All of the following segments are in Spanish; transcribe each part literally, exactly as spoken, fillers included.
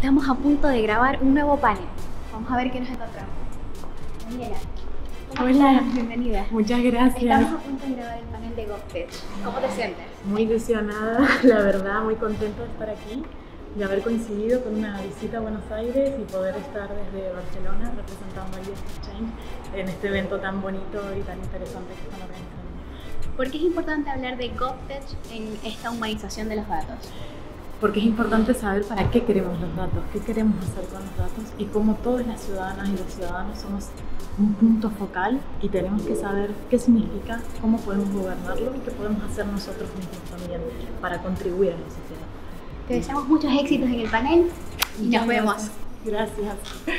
Estamos a punto de grabar un nuevo panel. Vamos a ver qué nos encontramos. Daniela, ¿cómo Hola. estás? Bienvenida. Muchas gracias. Estamos a punto de grabar el panel de GovTech. ¿Cómo te sientes? Muy ilusionada, la verdad, muy contenta de estar aquí, de haber coincidido con una visita a Buenos Aires y poder estar desde Barcelona representando a U S Exchange en este evento tan bonito y tan interesante que están organizando. ¿Por qué es importante hablar de GovTech en esta humanización de los datos? Porque es importante saber para qué queremos los datos, qué queremos hacer con los datos y cómo todas las ciudadanas y los ciudadanos somos un punto focal y tenemos que saber qué significa, cómo podemos gobernarlo y qué podemos hacer nosotros mismos también para contribuir a la sociedad. Te deseamos muchos éxitos en el panel y nos vemos. Gracias.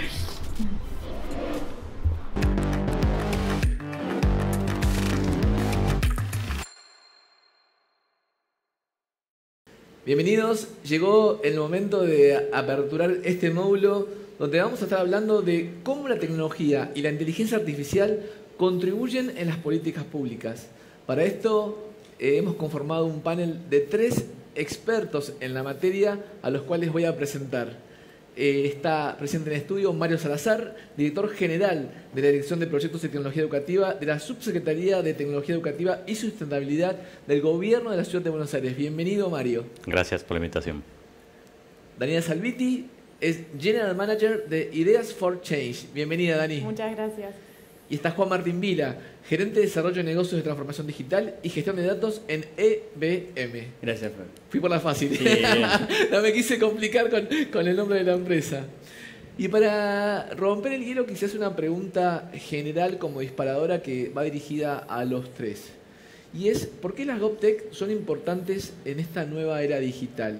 Bienvenidos, llegó el momento de aperturar este módulo donde vamos a estar hablando de cómo la tecnología y la inteligencia artificial contribuyen en las políticas públicas. Para esto eh, hemos conformado un panel de tres expertos en la materia a los cuales voy a presentar. Eh, está presente en el estudio Mario Salazar, director general de la Dirección de Proyectos de Tecnología Educativa de la Subsecretaría de Tecnología Educativa y Sustentabilidad del Gobierno de la Ciudad de Buenos Aires. Bienvenido, Mario. Gracias por la invitación. Daniela Salviti es General Manager de Ideas for Change. Bienvenida, Dani. Muchas gracias. Y está Juan Martín Vila, gerente de Desarrollo de Negocios de Transformación Digital y Gestión de Datos en E B M. Gracias, Fer. Fui por la fácil. Sí. No me quise complicar con, con el nombre de la empresa. Y para romper el hielo quise hacer una pregunta general como disparadora que va dirigida a los tres. Y es, ¿por qué las GovTech son importantes en esta nueva era digital?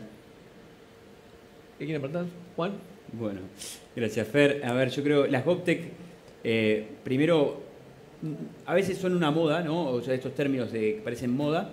¿Qué quieren preguntar? Juan. Bueno, gracias, Fer. A ver, yo creo las GovTech, eh, primero, a veces son una moda, ¿no? O sea, estos términos de, que parecen moda.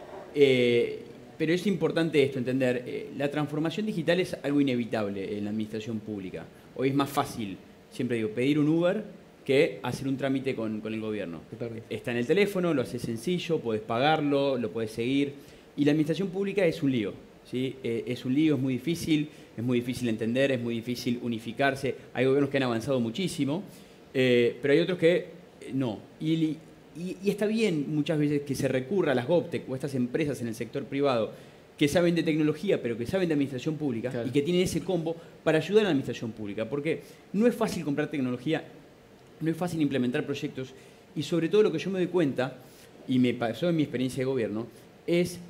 Eh, pero es importante esto, entender, eh, la transformación digital es algo inevitable en la administración pública. Hoy es más fácil, siempre digo, pedir un Uber que hacer un trámite con, con el gobierno. Totalmente. Está en el teléfono, lo haces sencillo, podés pagarlo, lo podés seguir. Y la administración pública es un lío, ¿sí? Eh, es un lío, es muy difícil, es muy difícil entender, es muy difícil unificarse. Hay gobiernos que han avanzado muchísimo, eh, pero hay otros que eh, no. Y, y, y está bien muchas veces que se recurra a las GovTech o a estas empresas en el sector privado que saben de tecnología, pero que saben de administración pública, claro, y que tienen ese combo para ayudar a la administración pública. Porque no es fácil comprar tecnología, no es fácil implementar proyectos, y sobre todo lo que yo me doy cuenta, y me pasó en mi experiencia de gobierno, es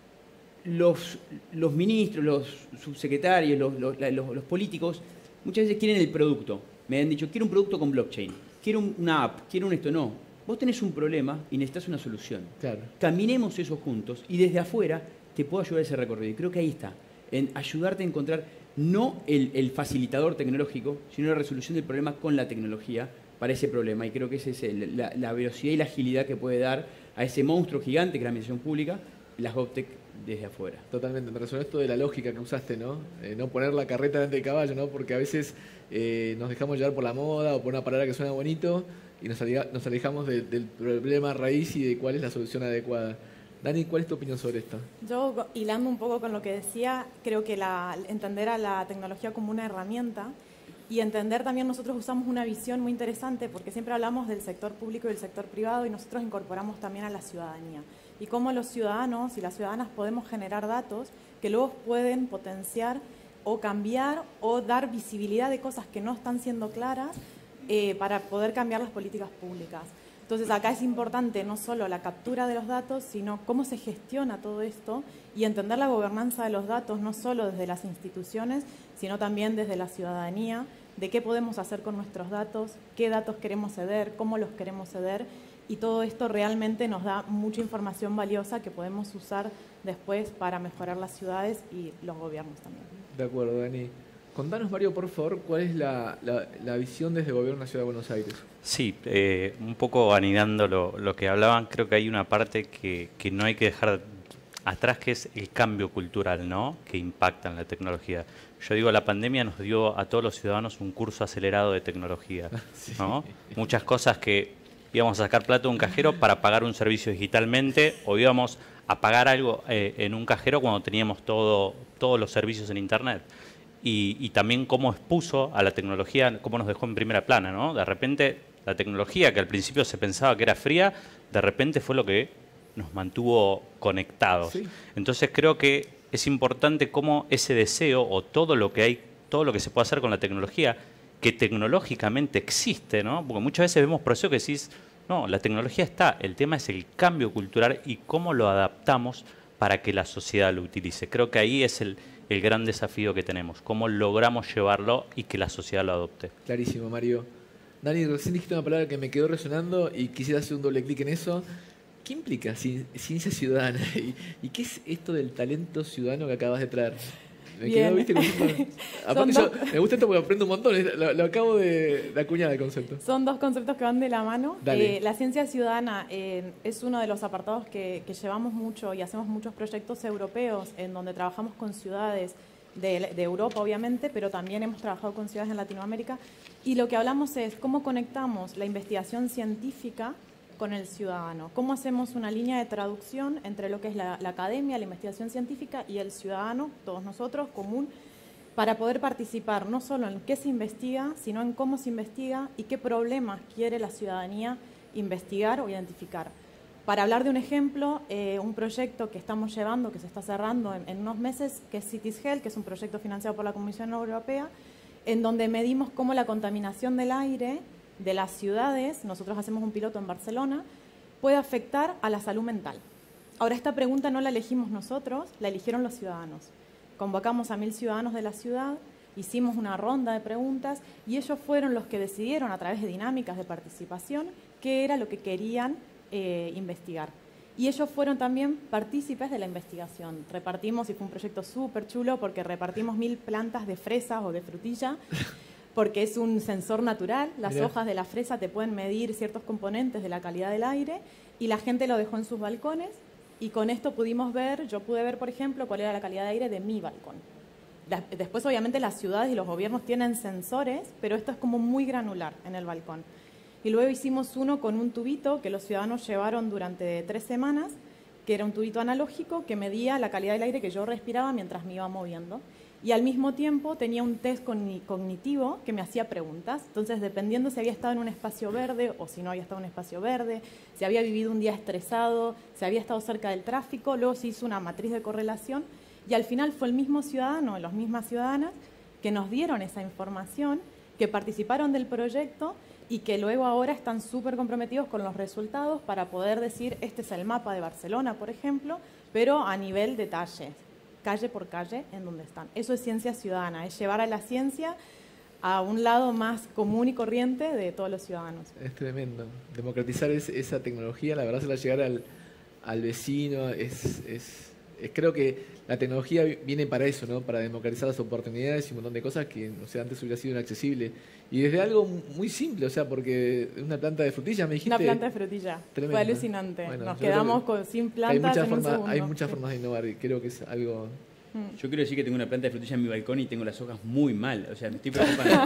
los, los ministros, los subsecretarios, los, los, los, los políticos, muchas veces quieren el producto. Me han dicho, quiero un producto con blockchain, quiero una app, quiero un esto. No, vos tenés un problema y necesitas una solución. Claro. Caminemos eso juntos y desde afuera te puedo ayudar a ese recorrido. Y creo que ahí está, en ayudarte a encontrar no el, el facilitador tecnológico, sino la resolución del problema con la tecnología para ese problema. Y creo que esa es el, la, la velocidad y la agilidad que puede dar a ese monstruo gigante que es la administración pública, las GovTech desde afuera. Totalmente, me resonó esto de la lógica que usaste, ¿no? Eh, no poner la carreta delante del caballo, ¿no? Porque a veces eh, nos dejamos llevar por la moda o por una palabra que suena bonito y nos, aliga, nos alejamos de, del problema raíz y de cuál es la solución adecuada. Dani, ¿cuál es tu opinión sobre esto? Yo, hilando un poco con lo que decía, creo que la, entender a la tecnología como una herramienta y entender también, nosotros usamos una visión muy interesante porque siempre hablamos del sector público y del sector privado y nosotros incorporamos también a la ciudadanía. Y cómo los ciudadanos y las ciudadanas podemos generar datos que luego pueden potenciar o cambiar o dar visibilidad de cosas que no están siendo claras eh, para poder cambiar las políticas públicas. Entonces acá es importante no solo la captura de los datos, sino cómo se gestiona todo esto y entender la gobernanza de los datos no solo desde las instituciones, sino también desde la ciudadanía, de qué podemos hacer con nuestros datos, qué datos queremos ceder, cómo los queremos ceder. Y todo esto realmente nos da mucha información valiosa que podemos usar después para mejorar las ciudades y los gobiernos también. De acuerdo, Dani. Contanos, Mario, por favor, ¿cuál es la, la, la visión desde el Gobierno de la Ciudad de Buenos Aires? Sí, eh, un poco anidando lo, lo que hablaban, creo que hay una parte que, que no hay que dejar atrás, que es el cambio cultural, ¿no?, que impacta en la tecnología. Yo digo, la pandemia nos dio a todos los ciudadanos un curso acelerado de tecnología, ¿no? Sí. Muchas cosas que íbamos a sacar plata de un cajero para pagar un servicio digitalmente o íbamos a pagar algo eh, en un cajero cuando teníamos todo, todos los servicios en Internet. y, y también cómo expuso a la tecnología, cómo nos dejó en primera plana, ¿no? De repente, la tecnología que al principio se pensaba que era fría, de repente fue lo que nos mantuvo conectados. Sí. Entonces creo que es importante cómo ese deseo o todo lo que hay, todo lo que se puede hacer con la tecnología, que tecnológicamente existe, ¿no? Porque muchas veces vemos procesos que decís, no, la tecnología está, el tema es el cambio cultural y cómo lo adaptamos para que la sociedad lo utilice. Creo que ahí es el, el gran desafío que tenemos, cómo logramos llevarlo y que la sociedad lo adopte. Clarísimo, Mario. Dani, recién dijiste una palabra que me quedó resonando y quisiera hacer un doble clic en eso. ¿Qué implica ci- ciencia ciudadana? ¿Y, ¿Y qué es esto del talento ciudadano que acabas de traer? Me Bien. quedó, ¿viste? Como un- Aparte, Son yo, me gusta esto porque aprendo un montón. Lo, lo acabo de, de acuñar el concepto. Son dos conceptos que van de la mano. Dale. Eh, la ciencia ciudadana eh, es uno de los apartados que, que llevamos mucho y hacemos muchos proyectos europeos en donde trabajamos con ciudades de, de Europa, obviamente, pero también hemos trabajado con ciudades en Latinoamérica. Y lo que hablamos es cómo conectamos la investigación científica con el ciudadano. Cómo hacemos una línea de traducción entre lo que es la, la academia, la investigación científica y el ciudadano, todos nosotros, común, para poder participar no solo en qué se investiga, sino en cómo se investiga y qué problemas quiere la ciudadanía investigar o identificar. Para hablar de un ejemplo, eh, un proyecto que estamos llevando, que se está cerrando en, en unos meses, que es Cities Health, que es un proyecto financiado por la Comisión Europea, en donde medimos cómo la contaminación del aire de las ciudades, nosotros hacemos un piloto en Barcelona, puede afectar a la salud mental. Ahora, esta pregunta no la elegimos nosotros, la eligieron los ciudadanos. Convocamos a mil ciudadanos de la ciudad, hicimos una ronda de preguntas y ellos fueron los que decidieron a través de dinámicas de participación qué era lo que querían eh, investigar. Y ellos fueron también partícipes de la investigación. Repartimos, y fue un proyecto súper chulo, porque repartimos mil plantas de fresas o de frutilla, porque es un sensor natural. Las Mirá. hojas de la fresa te pueden medir ciertos componentes de la calidad del aire, y la gente lo dejó en sus balcones, y con esto pudimos ver, yo pude ver, por ejemplo, cuál era la calidad de aire de mi balcón. La- Después, obviamente, las ciudades y los gobiernos tienen sensores, pero esto es como muy granular en el balcón. Y luego hicimos uno con un tubito que los ciudadanos llevaron durante tres semanas, que era un tubito analógico que medía la calidad del aire que yo respiraba mientras me iba moviendo. Y al mismo tiempo tenía un test cogni- cognitivo que me hacía preguntas. Entonces, dependiendo si había estado en un espacio verde o si no había estado en un espacio verde, si había vivido un día estresado, si había estado cerca del tráfico, luego se hizo una matriz de correlación y al final fue el mismo ciudadano, las mismas ciudadanas, que nos dieron esa información, que participaron del proyecto y que luego ahora están súper comprometidos con los resultados para poder decir, este es el mapa de Barcelona, por ejemplo, pero a nivel detalle, calle por calle, en donde están. Eso es ciencia ciudadana, es llevar a la ciencia a un lado más común y corriente de todos los ciudadanos. Es tremendo. Democratizar es- esa tecnología, la verdad, se la llegar al, al vecino, es, es, es- creo que la tecnología viene para eso, ¿no? Para democratizar las oportunidades y un montón de cosas que, o sea, antes hubiera sido inaccesible. Y desde algo muy simple, o sea, porque una planta de frutilla, me dijiste. Una planta de frutilla. Tremendo. Fue alucinante. Bueno, Nos yo creo quedamos que con, sin hay plantas muchas en un formas, segundo. hay muchas Sí. formas de innovar y creo que es algo. Yo quiero decir que tengo una planta de frutilla en mi balcón y tengo las hojas muy mal. O sea, me estoy preocupando.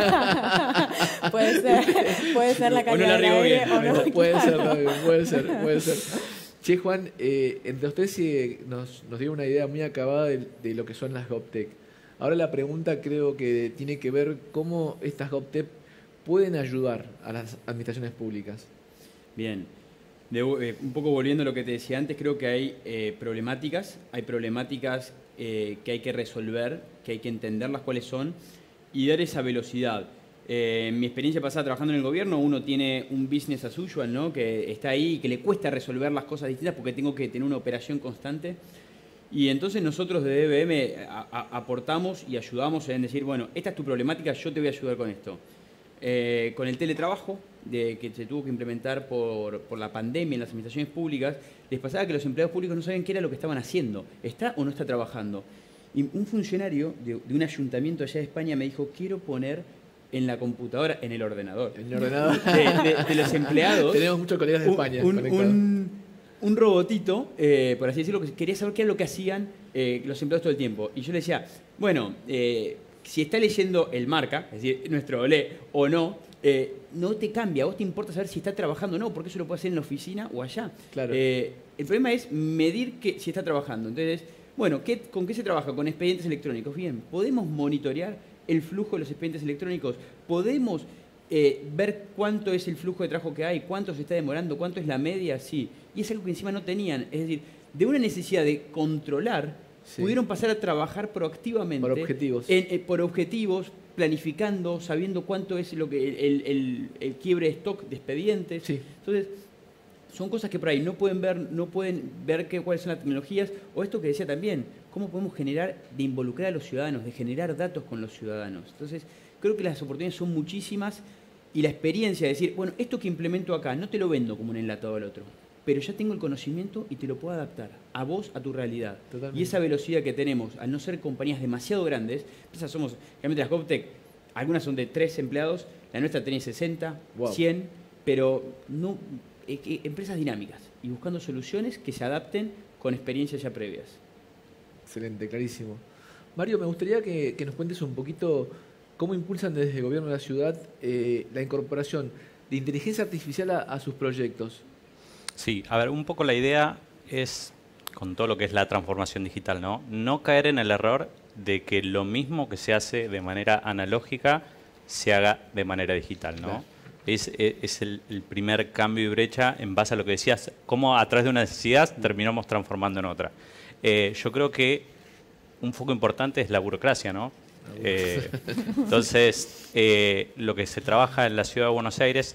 Puede ser, puede ser la O no calidad la del riego aire bien. o no. Puede Claro. ser también, puede ser, puede ser. Che, Juan, eh, entre ustedes eh, nos, nos dio una idea muy acabada de, de lo que son las GovTech. Ahora la pregunta creo que tiene que ver cómo estas GovTech pueden ayudar a las administraciones públicas. Bien. De- eh, un poco volviendo a lo que te decía antes, creo que hay eh, problemáticas, hay problemáticas eh, que hay que resolver, que hay que entenderlas cuáles son y dar esa velocidad. Eh, en mi experiencia pasada trabajando en el gobierno, uno tiene un business as usual, ¿no? Que está ahí y que le cuesta resolver las cosas distintas porque tengo que tener una operación constante. Y entonces nosotros de D B M a- a- aportamos y ayudamos en decir, bueno, esta es tu problemática, yo te voy a ayudar con esto. Eh, con el teletrabajo, de, que se tuvo que implementar por, por la pandemia en las administraciones públicas, les pasaba que los empleados públicos no sabían qué era lo que estaban haciendo, está o no está trabajando. Y un funcionario de, de un ayuntamiento allá de España me dijo, quiero poner en la computadora, en el ordenador, En el ordenador. de, de- de los empleados, Tenemos muchos colegas de un, España un- conectados. un- un robotito, eh, por así decirlo, que quería saber qué era lo que hacían eh, los empleados todo el tiempo. Y yo le decía, bueno, eh, si está leyendo el marca, es decir, nuestro olé o no, eh, no te cambia, a vos te importa saber si está trabajando o no, porque eso lo puede hacer en la oficina o allá. Claro. Eh, el problema es medir que, si está trabajando. Entonces, Bueno, ¿qué, ¿con qué se trabaja? Con expedientes electrónicos. Bien, ¿podemos monitorear el flujo de los expedientes electrónicos? ¿Podemos eh, ver cuánto es el flujo de trabajo que hay? ¿Cuánto se está demorando? ¿Cuánto es la media? Sí. Y es algo que encima no tenían. Es decir, de una necesidad de controlar, sí, pudieron pasar a trabajar proactivamente. Por objetivos. En, eh, por objetivos, planificando, sabiendo cuánto es lo que el, el, el quiebre de stock de expedientes. Sí. Entonces, son cosas que por ahí no pueden ver, no pueden ver qué, cuáles son las tecnologías, o esto que decía también, cómo podemos generar, de involucrar a los ciudadanos, de generar datos con los ciudadanos. Entonces, creo que las oportunidades son muchísimas y la experiencia de decir, bueno, esto que implemento acá, no te lo vendo como un enlatado al otro, pero ya tengo el conocimiento y te lo puedo adaptar a vos, a tu realidad. Totalmente. Y esa velocidad que tenemos, al no ser compañías demasiado grandes, esas somos, realmente las GovTech, algunas son de tres empleados, la nuestra tiene sesenta, wow, cien, pero no... empresas dinámicas y buscando soluciones que se adapten con experiencias ya previas. Excelente, clarísimo. Mario, me gustaría que, que nos cuentes un poquito cómo impulsan desde el gobierno de la ciudad eh, la incorporación de inteligencia artificial a, a sus proyectos. Sí, a ver, un poco la idea es, con todo lo que es la transformación digital, ¿no? No caer en el error de que lo mismo que se hace de manera analógica se haga de manera digital, ¿no? Claro. Es, es el, el primer cambio y brecha en base a lo que decías, cómo a través de una necesidad terminamos transformando en otra. Eh, yo creo que un foco importante es la burocracia, ¿no? Eh, entonces, eh, lo que se trabaja en la Ciudad de Buenos Aires,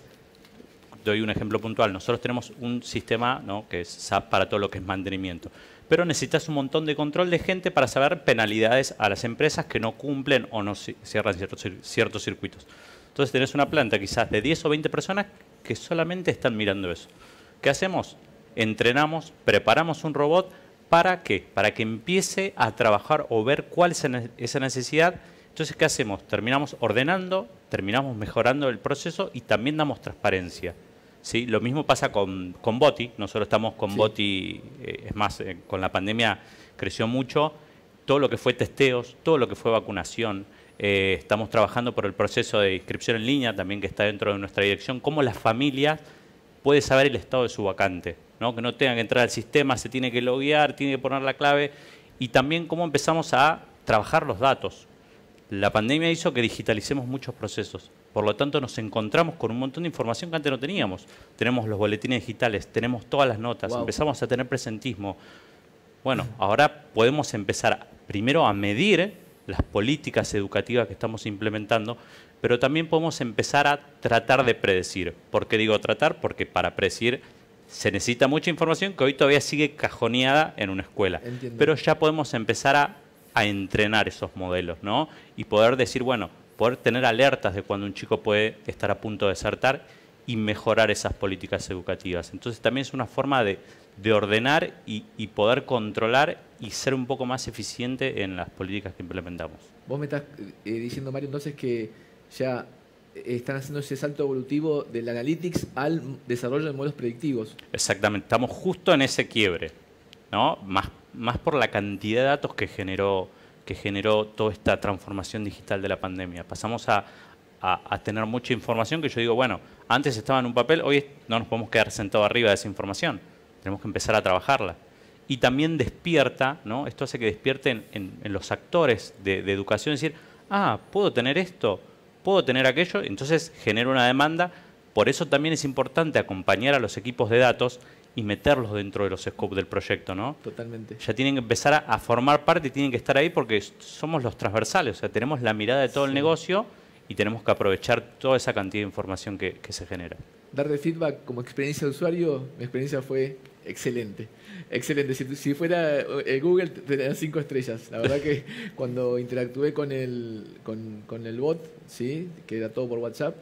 doy un ejemplo puntual, nosotros tenemos un sistema, ¿no?, que es S A P para todo lo que es mantenimiento, pero necesitas un montón de control de gente para saber penalidades a las empresas que no cumplen o no cierran ciertos, ciertos circuitos. Entonces tenés una planta quizás de diez o veinte personas que solamente están mirando eso. ¿Qué hacemos? Entrenamos, preparamos un robot. ¿Para qué? Para que empiece a trabajar o ver cuál es esa necesidad. Entonces, ¿qué hacemos? Terminamos ordenando, terminamos mejorando el proceso y también damos transparencia. ¿Sí? Lo mismo pasa con, con Boti. Nosotros estamos con sí. Boti, eh, es más, eh, con la pandemia creció mucho. Todo lo que fue testeos, todo lo que fue vacunación. Eh, estamos trabajando por el proceso de inscripción en línea, también que está dentro de nuestra dirección, cómo la familia puede saber el estado de su vacante, ¿no? Que no tenga que entrar al sistema, se tiene que loguear, tiene que poner la clave, y también cómo empezamos a trabajar los datos. La pandemia hizo que digitalicemos muchos procesos, por lo tanto nos encontramos con un montón de información que antes no teníamos. Tenemos los boletines digitales, tenemos todas las notas, wow. Empezamos a tener presentismo. Bueno, ahora podemos empezar primero a medir las políticas educativas que estamos implementando, pero también podemos empezar a tratar de predecir. ¿Por qué digo tratar? Porque para predecir se necesita mucha información que hoy todavía sigue cajoneada en una escuela. Entiendo. Pero ya podemos empezar a, a entrenar esos modelos, ¿no? Y poder decir, bueno, poder tener alertas de cuando un chico puede estar a punto de desertar y mejorar esas políticas educativas. Entonces también es una forma de, de ordenar y, y poder controlar y ser un poco más eficiente en las políticas que implementamos. Vos me estás eh, diciendo, Mario, entonces que ya están haciendo ese salto evolutivo del analytics al desarrollo de modelos predictivos. Exactamente, estamos justo en ese quiebre, ¿no? Más, más por la cantidad de datos que generó, que generó toda esta transformación digital de la pandemia. Pasamos a, a, a tener mucha información que yo digo, bueno, antes estaba en un papel, hoy no nos podemos quedar sentados arriba de esa información, tenemos que empezar a trabajarla. Y también despierta, ¿no? Esto hace que despierten en, en los actores de, de educación, decir, ah, puedo tener esto, puedo tener aquello, entonces genera una demanda. Por eso también es importante acompañar a los equipos de datos y meterlos dentro de los scopes del proyecto, ¿no? Totalmente. Ya tienen que empezar a, a formar parte y tienen que estar ahí porque somos los transversales, o sea, tenemos la mirada de todo sí. el negocio y tenemos que aprovechar toda esa cantidad de información que, que se genera. Darle feedback como experiencia de usuario, mi experiencia fue excelente. Excelente. Si, si fuera eh, Google, tendría cinco estrellas. La verdad que cuando interactué con el, con, con el bot, ¿sí?, que era todo por WhatsApp,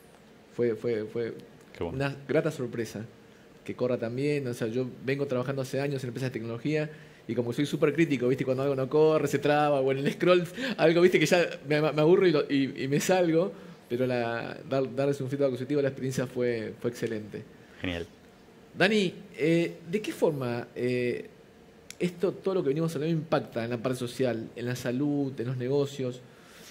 fue, fue, fue bueno. una grata sorpresa. Que corra también. O sea, yo vengo trabajando hace años en empresas de tecnología y como soy súper crítico, ¿viste? Cuando algo no corre, se traba, o en el scroll, algo, ¿viste? Que ya me, me aburro y, lo, y, y me salgo. Pero la, dar, darles un feedback positivo, la experiencia fue, fue excelente. Genial. Dani, eh, ¿de qué forma eh, esto, todo lo que venimos hablando, impacta en la parte social, en la salud, en los negocios?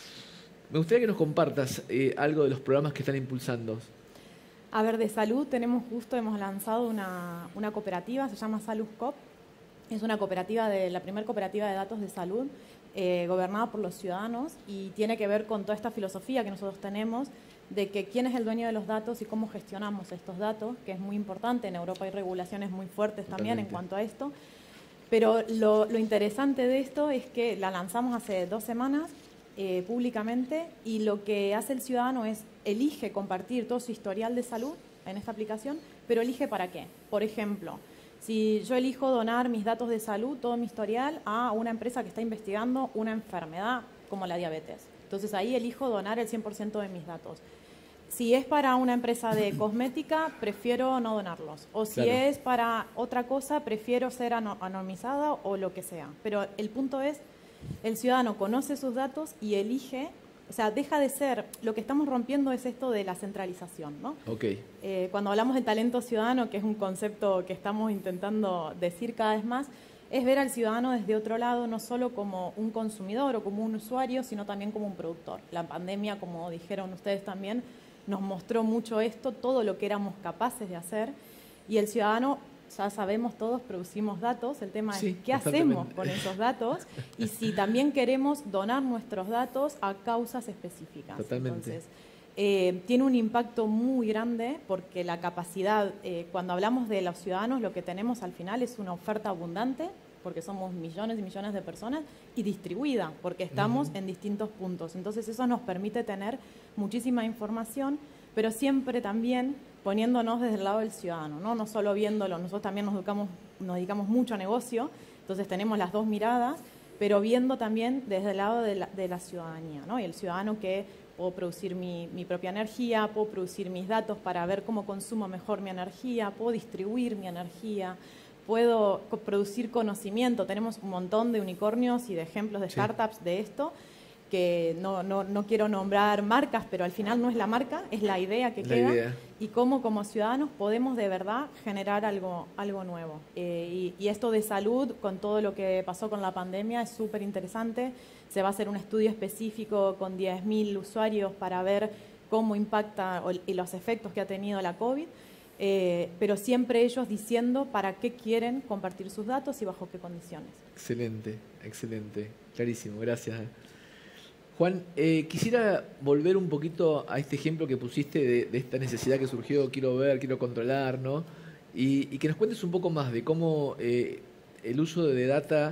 Me gustaría que nos compartas eh, algo de los programas que están impulsando. A ver, de salud tenemos justo, hemos lanzado una, una cooperativa, se llama Salud Cop, Es una cooperativa, de la primera cooperativa de datos de salud, eh, gobernada por los ciudadanos, y tiene que ver con toda esta filosofía que nosotros tenemos de que quién es el dueño de los datos y cómo gestionamos estos datos, que es muy importante. En Europa hay regulaciones muy fuertes también Totalmente. en cuanto a esto. Pero lo, lo interesante de esto es que la lanzamos hace dos semanas eh, públicamente, y lo que hace el ciudadano es elige compartir todo su historial de salud en esta aplicación, pero elige para qué. Por ejemplo, si yo elijo donar mis datos de salud, todo mi historial, a una empresa que está investigando una enfermedad como la diabetes. Entonces ahí elijo donar el cien por ciento de mis datos. Si es para una empresa de cosmética, prefiero no donarlos. O si Claro. es para otra cosa, prefiero ser ano- anonimizada o lo que sea. Pero el punto es, el ciudadano conoce sus datos y elige, o sea, deja de ser, lo que estamos rompiendo es esto de la centralización, ¿no? Ok. Eh, cuando hablamos de talento ciudadano, que es un concepto que estamos intentando decir cada vez más, es ver al ciudadano desde otro lado, no solo como un consumidor o como un usuario, sino también como un productor. La pandemia, como dijeron ustedes también, nos mostró mucho esto, todo lo que éramos capaces de hacer, y el ciudadano, ya sabemos todos, producimos datos. El tema Sí, es qué hacemos con esos datos y si también queremos donar nuestros datos a causas específicas. Totalmente. Entonces, eh, tiene un impacto muy grande porque la capacidad, eh, cuando hablamos de los ciudadanos, lo que tenemos al final es una oferta abundante, porque somos millones y millones de personas, y distribuida, porque estamos Ujú. en distintos puntos. Entonces eso nos permite tener muchísima información, pero siempre también poniéndonos desde el lado del ciudadano, ¿no? No solo viéndolo, nosotros también nos dedicamos, nos dedicamos mucho a negocio, entonces tenemos las dos miradas, pero viendo también desde el lado de la, de la ciudadanía, ¿no? Y el ciudadano que puedo producir mi, mi propia energía, puedo producir mis datos para ver cómo consumo mejor mi energía, puedo distribuir mi energía, puedo co- producir conocimiento. Tenemos un montón de unicornios y de ejemplos de Sí. startups de esto, que no, no, no quiero nombrar marcas, pero al final no es la marca, es la idea que La queda, idea. y cómo como ciudadanos podemos de verdad generar algo, algo nuevo. Eh, y, y esto de salud, con todo lo que pasó con la pandemia, es súper interesante. Se va a hacer un estudio específico con diez mil usuarios para ver cómo impacta o- y los efectos que ha tenido la COVID, eh, pero siempre ellos diciendo para qué quieren compartir sus datos y bajo qué condiciones. Excelente, excelente. Clarísimo, gracias. Juan, eh, quisiera volver un poquito a este ejemplo que pusiste de, de esta necesidad que surgió, quiero ver, quiero controlar, ¿no? Y, y que nos cuentes un poco más de cómo eh, el uso de data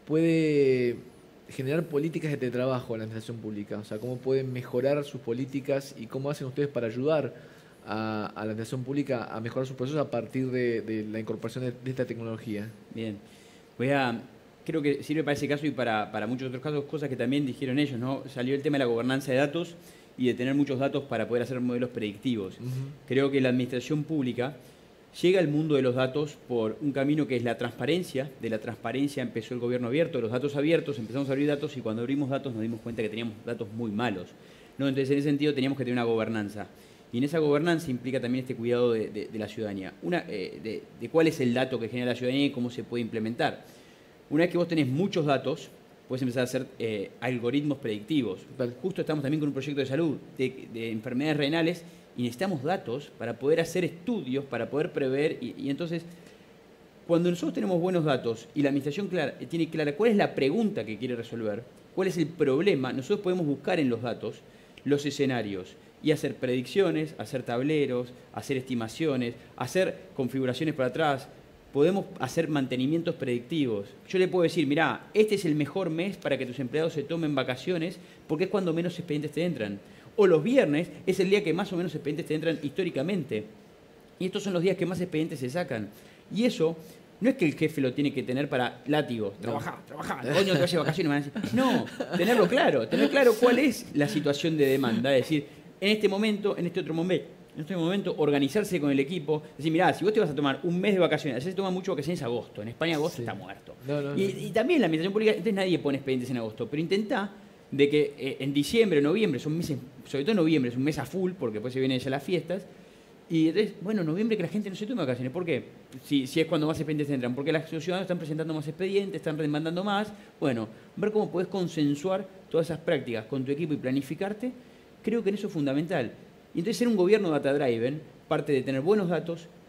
puede generar políticas de teletrabajo en la administración pública, o sea, cómo pueden mejorar sus políticas y cómo hacen ustedes para ayudar a, a la administración pública a mejorar sus procesos a partir de, de la incorporación de, de esta tecnología. Bien, voy a, creo que sirve para ese caso y para, para muchos otros casos, cosas que también dijeron ellos, ¿no? Salió el tema de la gobernanza de datos y de tener muchos datos para poder hacer modelos predictivos. Ujú. Creo que la administración pública llega al mundo de los datos por un camino que es la transparencia. De la transparencia empezó el gobierno abierto, los datos abiertos, empezamos a abrir datos y cuando abrimos datos nos dimos cuenta que teníamos datos muy malos, ¿no? Entonces, en ese sentido, teníamos que tener una gobernanza. Y en esa gobernanza implica también este cuidado de, de- de la ciudadanía. Una, eh, de, de cuál es el dato que genera la ciudadanía y cómo se puede implementar. Una vez que vos tenés muchos datos, puedes empezar a hacer eh, algoritmos predictivos. Total. Justo estamos también con un proyecto de salud, de, de enfermedades renales, y necesitamos datos para poder hacer estudios, para poder prever. Y, y entonces, cuando nosotros tenemos buenos datos y la administración clara- tiene clara cuál es la pregunta que quiere resolver, cuál es el problema, nosotros podemos buscar en los datos los escenarios y hacer predicciones, hacer tableros, hacer estimaciones, hacer configuraciones para atrás. Podemos hacer mantenimientos predictivos. Yo le puedo decir, mirá, este es el mejor mes para que tus empleados se tomen vacaciones porque es cuando menos expedientes te entran. O los viernes es el día que más o menos expedientes te entran históricamente. Y estos son los días que más expedientes se sacan. Y eso no es que el jefe lo tiene que tener para látigo, trabajar, trabajar, coño, te vayas de vacaciones. Me van a decir, no, tenerlo claro, tener claro cuál es la situación de demanda. Es decir, en este momento, en este otro momento, en este momento, organizarse con el equipo. Decir, mirá, si vos te vas a tomar un mes de vacaciones, allá se toma mucho vacaciones agosto. En España agosto Sí. está muerto. No, no, y, no. y también la administración pública, entonces nadie pone expedientes en agosto, pero intenta de que eh, en diciembre, noviembre, son meses, sobre todo noviembre, es un mes a full, porque después se vienen ya las fiestas. Y entonces, bueno, noviembre que la gente no se tome vacaciones. ¿Por qué? Si, si es cuando más expedientes entran. Porque los ciudadanos están presentando más expedientes, están demandando más. Bueno, ver cómo podés consensuar todas esas prácticas con tu equipo y planificarte, creo que en eso es fundamental. Y entonces ser un gobierno data-driven parte de tener buenos datos,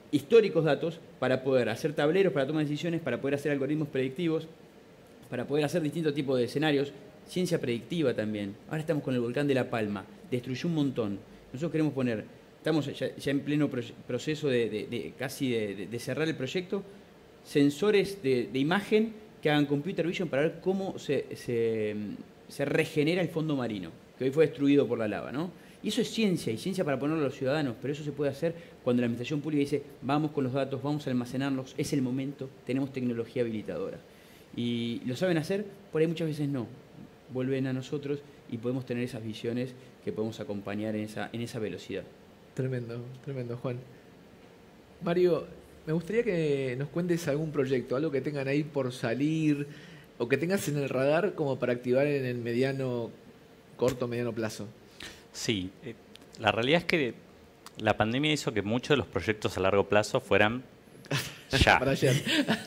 históricos datos para poder hacer tableros, para tomar decisiones, para poder hacer algoritmos predictivos, para poder hacer distintos tipos de escenarios, ciencia predictiva también. Ahora estamos con el volcán de La Palma, destruyó un montón. Nosotros queremos poner, estamos ya, ya en pleno proceso de, de, de casi de, de, de cerrar el proyecto, sensores de, de imagen que hagan computer vision para ver cómo se, se, se regenera el fondo marino, que hoy fue destruido por la lava, ¿no? Y eso es ciencia, y ciencia para ponerlo a los ciudadanos, pero eso se puede hacer cuando la administración pública dice, vamos con los datos, vamos a almacenarlos, es el momento, tenemos tecnología habilitadora. Y lo saben hacer, por ahí muchas veces no. Vuelven a nosotros y podemos tener esas visiones que podemos acompañar en esa, en esa velocidad. Tremendo, tremendo, Juan. Mario, me gustaría que nos cuentes algún proyecto, algo que tengan ahí por salir o que tengas en el radar como para activar en el mediano, corto, mediano plazo. Sí, eh, la realidad es que la pandemia hizo que muchos de los proyectos a largo plazo fueran ya. Para ayer.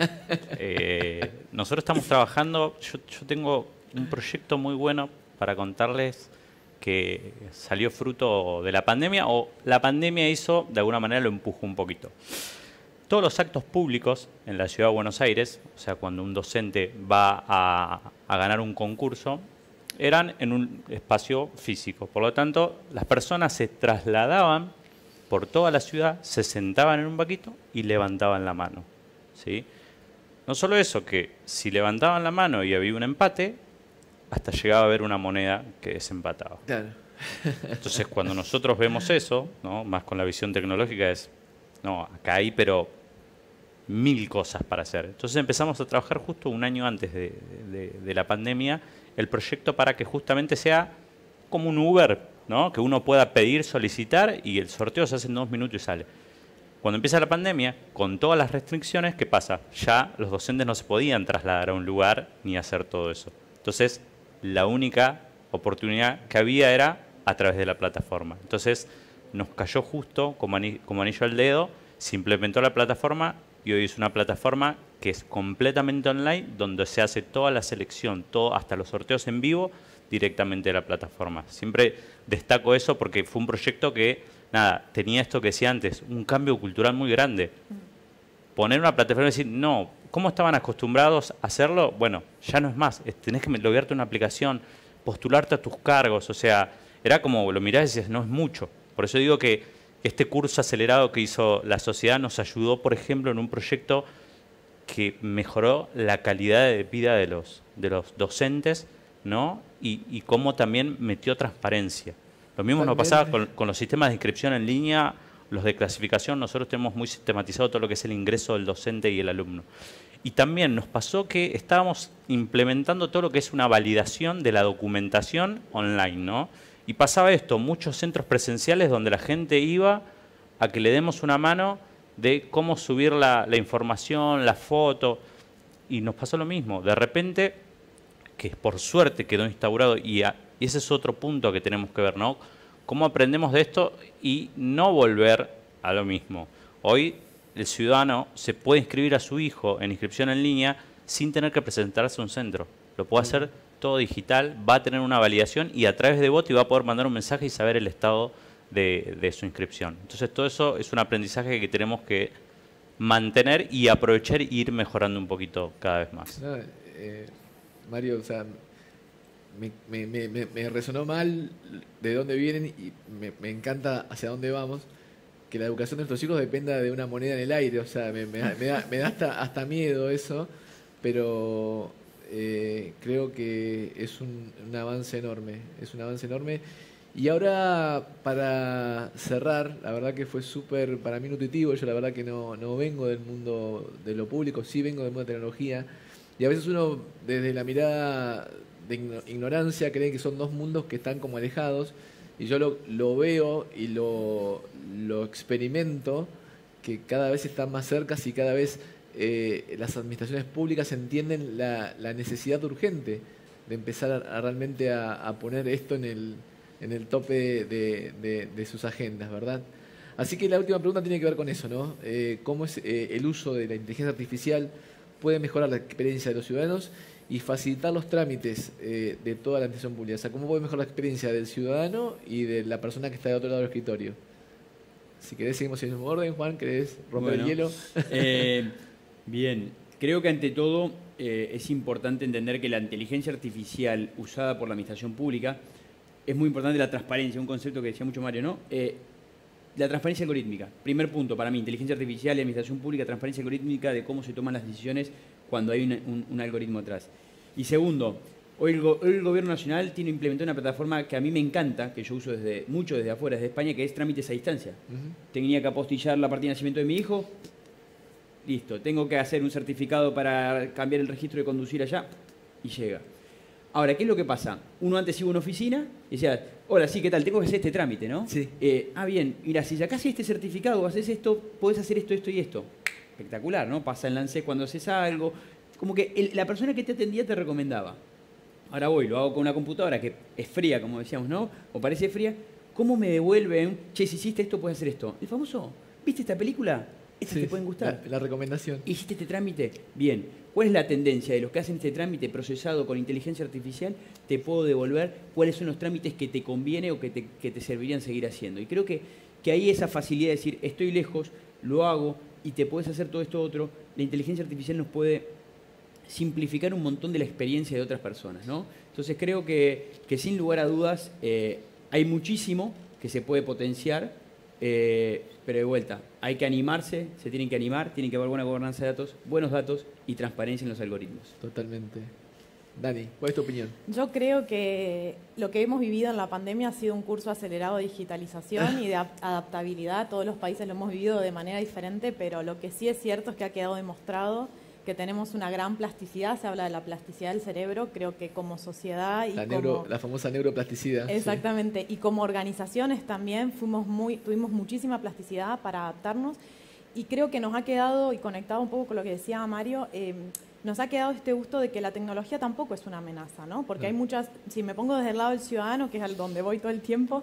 Eh, nosotros estamos trabajando, yo, yo tengo un proyecto muy bueno para contarles que salió fruto de la pandemia o la pandemia hizo, de alguna manera lo empujó un poquito. Todos los actos públicos en la Ciudad de Buenos Aires, o sea, cuando un docente va a, a ganar un concurso, eran en un espacio físico. Por lo tanto, las personas se trasladaban por toda la ciudad, se sentaban en un banquito y levantaban la mano, ¿sí? No solo eso, que si levantaban la mano y había un empate, hasta llegaba a haber una moneda que desempataba. Claro. Entonces, cuando nosotros vemos eso, ¿no? Más con la visión tecnológica, es, no, acá hay, pero mil cosas para hacer. Entonces empezamos a trabajar justo un año antes de, de, de la pandemia, el proyecto para que justamente sea como un Uber, ¿no? Que uno pueda pedir, solicitar y el sorteo se hace en dos minutos y sale. Cuando empieza la pandemia, con todas las restricciones, ¿qué pasa? Ya los docentes no se podían trasladar a un lugar ni hacer todo eso. Entonces, la única oportunidad que había era a través de la plataforma. Entonces, nos cayó justo como anillo, como anillo al dedo, se implementó la plataforma y hoy es una plataforma que es completamente online, donde se hace toda la selección, todo, hasta los sorteos en vivo, directamente de la plataforma. Siempre destaco eso porque fue un proyecto que, nada, tenía esto que decía antes, un cambio cultural muy grande. Poner una plataforma y decir, no, ¿cómo estaban acostumbrados a hacerlo? Bueno, ya no es más, tenés que loguearte una aplicación, postularte a tus cargos, o sea, era como, lo mirás y decías, no es mucho. Por eso digo que este curso acelerado que hizo la sociedad nos ayudó, por ejemplo, en un proyecto que mejoró la calidad de vida de los, de los docentes, ¿no? Y, y cómo también metió transparencia. Lo mismo nos pasaba con, con los sistemas de inscripción en línea, los de clasificación. Nosotros tenemos muy sistematizado todo lo que es el ingreso del docente y el alumno. Y también nos pasó que estábamos implementando todo lo que es una validación de la documentación online, ¿no? Y pasaba esto, muchos centros presenciales donde la gente iba a que le demos una mano de cómo subir la, la información, la foto, y nos pasó lo mismo. De repente, que por suerte quedó instaurado, y, a, y ese es otro punto que tenemos que ver, ¿no? Cómo aprendemos de esto y no volver a lo mismo. Hoy el ciudadano se puede inscribir a su hijo en inscripción en línea sin tener que presentarse a un centro. Lo puede hacer todo digital, va a tener una validación y a través de Boti va a poder mandar un mensaje y saber el estado de, de su inscripción. Entonces todo eso es un aprendizaje que tenemos que mantener y aprovechar e ir mejorando un poquito cada vez más. No, eh, Mario, o sea, me, me, me, me resonó mal de dónde vienen y me, me encanta hacia dónde vamos. Que la educación de nuestros hijos dependa de una moneda en el aire, o sea, me, me, me da, me da hasta, hasta miedo eso, pero eh, creo que es un, un avance enorme, es un avance enorme. Y ahora, para cerrar, la verdad que fue súper para mí nutritivo. Yo la verdad que no, no vengo del mundo de lo público, sí vengo del mundo de la tecnología, y a veces uno desde la mirada de ignorancia cree que son dos mundos que están como alejados, y yo lo, lo veo y lo, lo experimento, que cada vez están más cerca y cada vez eh, las administraciones públicas entienden la, la necesidad urgente de empezar a, a realmente a, a poner esto en el, en el tope de, de, de sus agendas, ¿verdad? Así que la última pregunta tiene que ver con eso, ¿no? Eh, ¿Cómo es eh, el uso de la inteligencia artificial puede mejorar la experiencia de los ciudadanos y facilitar los trámites eh, de toda la administración pública? O sea, ¿cómo puede mejorar la experiencia del ciudadano y de la persona que está de otro lado del escritorio? Si querés seguimos en el mismo orden, Juan, ¿querés romper Bueno, el hielo? eh, bien, creo que ante todo eh, es importante entender que la inteligencia artificial usada por la administración pública es muy importante la transparencia, un concepto que decía mucho Mario, ¿no? Eh, la transparencia algorítmica. Primer punto para mí, inteligencia artificial y administración pública, transparencia algorítmica de cómo se toman las decisiones cuando hay un, un, un algoritmo atrás. Y segundo, hoy el, hoy el Gobierno Nacional tiene implementado una plataforma que a mí me encanta, que yo uso desde mucho desde afuera, desde España, que es trámites a distancia. Uh-huh. Tenía que apostillar la partida de nacimiento de mi hijo, listo. Tengo que hacer un certificado para cambiar el registro de conducir allá, y llega. Ahora, ¿qué es lo que pasa? Uno antes iba a una oficina y decía, hola, sí, ¿qué tal? Tengo que hacer este trámite, ¿no? Sí. Eh, ah, bien, mira, si sacás este certificado, haces esto, podés hacer esto, esto y esto. Espectacular, ¿no? Pasa en ANSES cuando haces algo. Como que el, la persona que te atendía te recomendaba. Ahora voy, lo hago con una computadora que es fría, como decíamos, ¿no? O parece fría. ¿Cómo me devuelven? Che, si hiciste esto, puedes hacer esto. El famoso, ¿viste esta película? Estas sí, te pueden gustar. La, la recomendación. ¿Hiciste este trámite? Bien. ¿Cuál es la tendencia de los que hacen este trámite procesado con inteligencia artificial? Te puedo devolver cuáles son los trámites que te conviene o que te, que te servirían seguir haciendo. Y creo que, que ahí esa facilidad de decir, estoy lejos, lo hago y te puedes hacer todo esto otro, la inteligencia artificial nos puede simplificar un montón de la experiencia de otras personas, ¿no? Entonces creo que, que sin lugar a dudas eh, hay muchísimo que se puede potenciar, eh, pero de vuelta, hay que animarse, se tienen que animar, tiene que haber buena gobernanza de datos, buenos datos y transparencia en los algoritmos. Totalmente. Dani, ¿cuál es tu opinión? Yo creo que lo que hemos vivido en la pandemia ha sido un curso acelerado de digitalización y de adaptabilidad. Todos los países lo hemos vivido de manera diferente, pero lo que sí es cierto es que ha quedado demostrado que tenemos una gran plasticidad. Se habla de la plasticidad del cerebro. Creo que como sociedad y la, como, neuro, la famosa neuroplasticidad. Exactamente. Sí. Y como organizaciones también fuimos muy, tuvimos muchísima plasticidad para adaptarnos. Y creo que nos ha quedado, y conectado un poco con lo que decía Mario, eh, nos ha quedado este gusto de que la tecnología tampoco es una amenaza, ¿no? Porque hay muchas, si me pongo desde el lado del ciudadano, que es al donde voy todo el tiempo,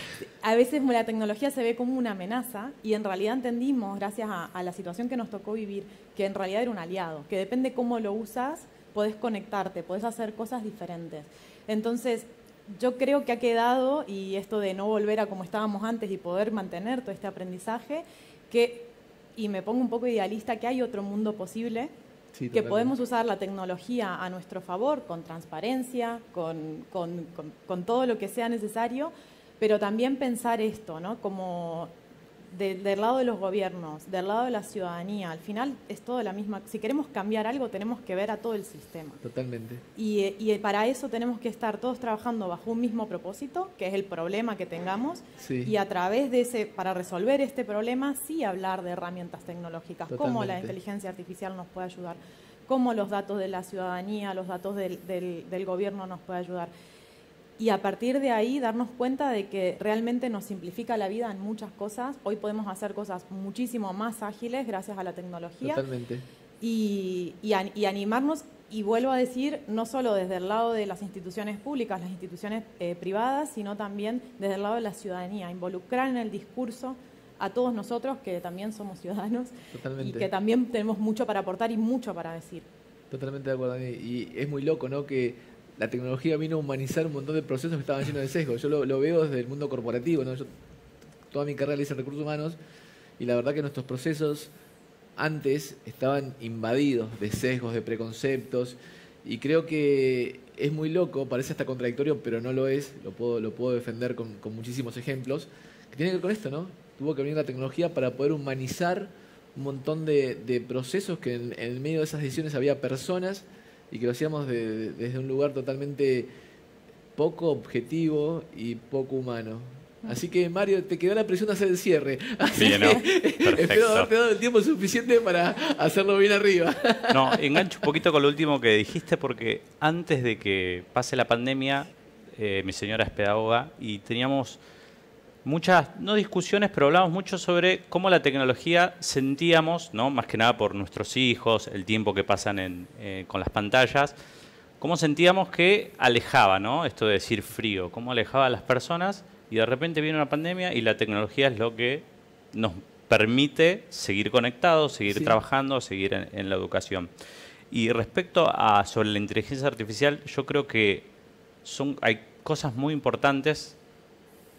a veces la tecnología se ve como una amenaza y en realidad entendimos, gracias a, a la situación que nos tocó vivir, que en realidad era un aliado, que depende cómo lo usas, podés conectarte, podés hacer cosas diferentes. Entonces, yo creo que ha quedado, y esto de no volver a como estábamos antes y poder mantener todo este aprendizaje, que, y me pongo un poco idealista, que hay otro mundo posible, sí, que podemos usar la tecnología a nuestro favor, con transparencia, con, con, con, con todo lo que sea necesario, pero también pensar esto, ¿no? Como de, del lado de los gobiernos, del lado de la ciudadanía, al final es todo la misma. Si queremos cambiar algo, tenemos que ver a todo el sistema. Totalmente. Y, y para eso tenemos que estar todos trabajando bajo un mismo propósito, que es el problema que tengamos, sí. Y a través de ese, para resolver este problema, sí hablar de herramientas tecnológicas, Totalmente. Cómo la inteligencia artificial nos puede ayudar, cómo los datos de la ciudadanía, los datos del, del, del gobierno nos puede ayudar. Y a partir de ahí darnos cuenta de que realmente nos simplifica la vida en muchas cosas. Hoy podemos hacer cosas muchísimo más ágiles gracias a la tecnología. Totalmente. Y, y, y animarnos, y vuelvo a decir, no solo desde el lado de las instituciones públicas, las instituciones eh, privadas, sino también desde el lado de la ciudadanía. Involucrar en el discurso a todos nosotros, que también somos ciudadanos. Totalmente. Y que también tenemos mucho para aportar y mucho para decir. Totalmente de acuerdo. Y es muy loco, ¿no?, que la tecnología vino a humanizar un montón de procesos que estaban llenos de sesgos. Yo lo, lo veo desde el mundo corporativo, ¿no? Yo toda mi carrera la hice en recursos humanos y la verdad que nuestros procesos antes estaban invadidos de sesgos, de preconceptos, y creo que es muy loco, parece hasta contradictorio, pero no lo es, lo puedo, lo puedo defender con, con muchísimos ejemplos, que tiene que ver con esto, ¿no? Tuvo que venir la tecnología para poder humanizar un montón de, de procesos que en, en el medio de esas decisiones había personas y que lo hacíamos de, de, desde un lugar totalmente poco objetivo y poco humano. Así que, Mario, te quedó la presión de hacer el cierre. Así bien, ¿no? Espero haberte dado el tiempo suficiente para hacerlo bien arriba. No, engancho un poquito con lo último que dijiste, porque antes de que pase la pandemia, eh, mi señora es pedagoga y teníamos muchas, no discusiones, pero hablamos mucho sobre cómo la tecnología sentíamos, ¿no?, más que nada por nuestros hijos, el tiempo que pasan en, eh, con las pantallas, cómo sentíamos que alejaba, ¿no?, esto de decir frío, cómo alejaba a las personas, y de repente viene una pandemia y la tecnología es lo que nos permite seguir conectados, seguir sí. trabajando, seguir en, en la educación. Y respecto a sobre la inteligencia artificial, yo creo que son, hay cosas muy importantes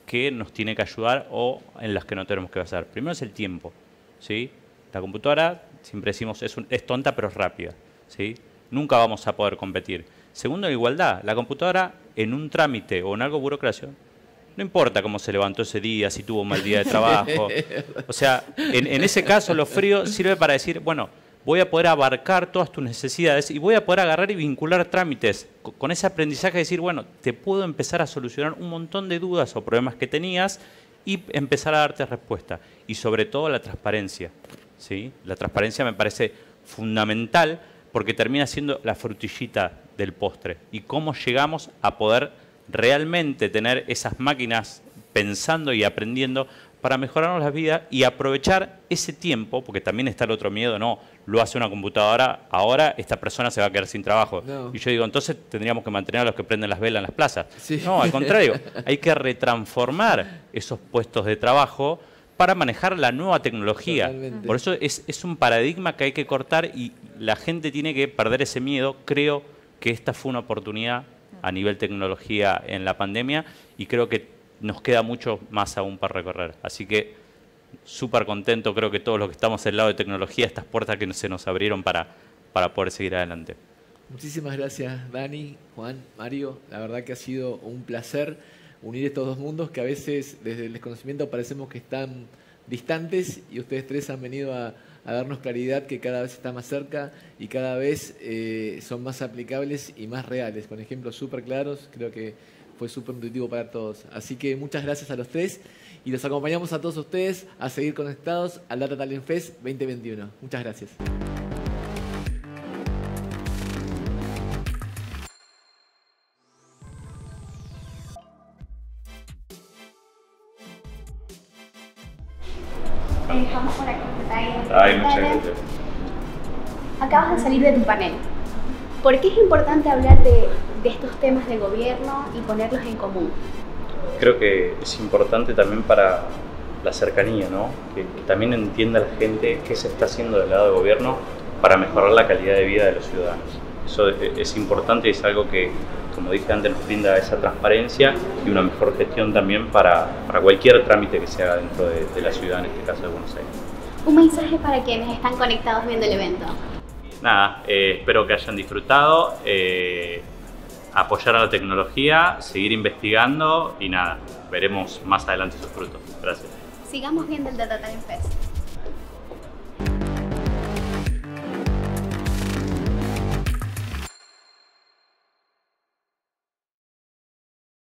que nos tiene que ayudar o en las que no tenemos que basar. Primero es el tiempo, ¿sí? La computadora, siempre decimos, es, un, es tonta pero es rápida, ¿sí? Nunca vamos a poder competir. Segundo, la igualdad. La computadora en un trámite o en algo burocracia, no importa cómo se levantó ese día, si tuvo un mal día de trabajo. O sea, en, en ese caso lo frío sirve para decir, bueno, voy a poder abarcar todas tus necesidades y voy a poder agarrar y vincular trámites con ese aprendizaje de decir, bueno, te puedo empezar a solucionar un montón de dudas o problemas que tenías y empezar a darte respuesta. Y sobre todo la transparencia, ¿sí? La transparencia me parece fundamental porque termina siendo la frutillita del postre. Y cómo llegamos a poder realmente tener esas máquinas pensando y aprendiendo para mejorarnos la vida y aprovechar ese tiempo, porque también está el otro miedo, no, lo hace una computadora, ahora esta persona se va a quedar sin trabajo. No. Y yo digo, entonces tendríamos que mantener a los que prenden las velas en las plazas. Sí. No, al contrario, hay que retransformar esos puestos de trabajo para manejar la nueva tecnología. Totalmente. Por eso es, es un paradigma que hay que cortar y la gente tiene que perder ese miedo. Creo que esta fue una oportunidad a nivel tecnología en la pandemia y creo que nos queda mucho más aún para recorrer. Así que súper contento, creo que todos los que estamos del lado de tecnología, estas puertas que se nos abrieron para, para poder seguir adelante. Muchísimas gracias, Dani, Juan, Mario. La verdad que ha sido un placer unir estos dos mundos que a veces desde el desconocimiento parecemos que están distantes y ustedes tres han venido a, a darnos claridad que cada vez está más cerca y cada vez eh, son más aplicables y más reales, con ejemplos súper claros. Creo que fue súper intuitivo para todos. Así que muchas gracias a los tres y los acompañamos a todos ustedes a seguir conectados al Data Talent Fest veinte veintiuno. Muchas gracias. Te dejamos por aquí. Ay, muchas gracias. Acabas de salir de tu panel. ¿Por qué es importante hablar de, de estos temas de gobierno y ponerlos en común? Creo que es importante también para la cercanía, ¿no? Que, que también entienda la gente qué se está haciendo del lado del gobierno para mejorar la calidad de vida de los ciudadanos. Eso es, es importante y es algo que, como dije antes, nos brinda esa transparencia y una mejor gestión también para, para cualquier trámite que se haga dentro de, de la ciudad, en este caso de Buenos Aires. Un mensaje para quienes están conectados viendo el evento. Nada, eh, espero que hayan disfrutado, eh, apoyar a la tecnología, seguir investigando y nada, veremos más adelante sus frutos. Gracias. Sigamos viendo el Data Talent Fest.